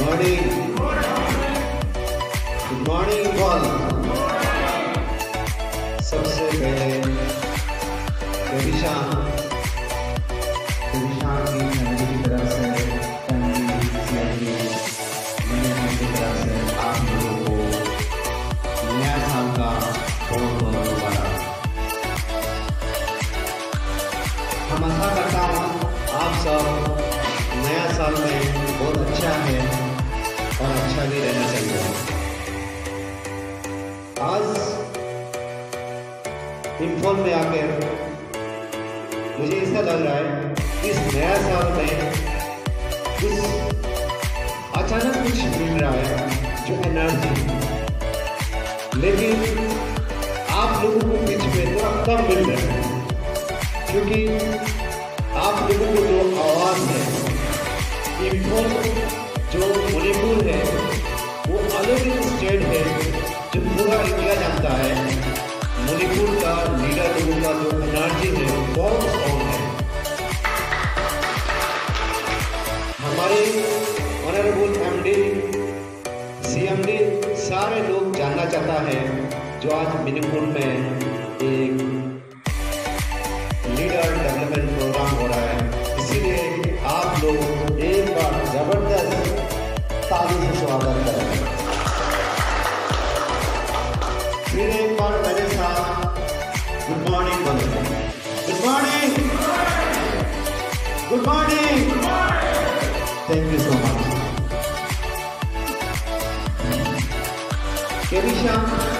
Morning, good morning Imphal. सबसे पहले KV ISHAN की फैमिली की तरफ से, फैमिली मैनेजमेंट की तरफ से आप लोगों को नया साल का बहुत बहुत मुबारक। हम आशा करता हूँ आप सब नया साल में बहुत अच्छा है और अच्छा भी रहना चाहिए। आज इम्फाल में आकर मुझे ऐसा लग रहा है इस नया साल में कुछ अचानक कुछ मिल रहा है जो एनर्जी, लेकिन आप लोगों को बीच में थोड़ा कम मिल रहा है, क्योंकि आप लोगों को जो आवाज़ है, इम्फाल जो मणिपुर है वो अलग एक स्टेट है जो पूरा इंडिया जानता है। मणिपुर का लीडर लोगों का जो एनर्जी है बहुत स्ट्रॉन्ग है। हमारे ऑनरेबल MD CMD सारे लोग जानना चाहता है जो आज मणिपुर में एक लीडर डेवलपमेंट प्रोग्राम हो रहा है, इसीलिए आप लोग एक बार जबरदस्त ताली से स्वागत करें। फिर एक बार मेरे साथ गुड मॉर्निंग बोलें। Good morning, good morning. Thank you so much. KV ISHAN